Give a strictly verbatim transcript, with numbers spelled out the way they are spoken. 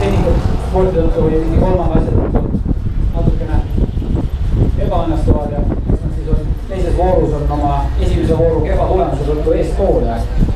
tehnikud spordi tõttu või mingi kolmanda asja tõttu natukene ebaõnnestuvad ja siis on teises voorus on oma esimese vooru kehva tulemuse tõttu eespool ja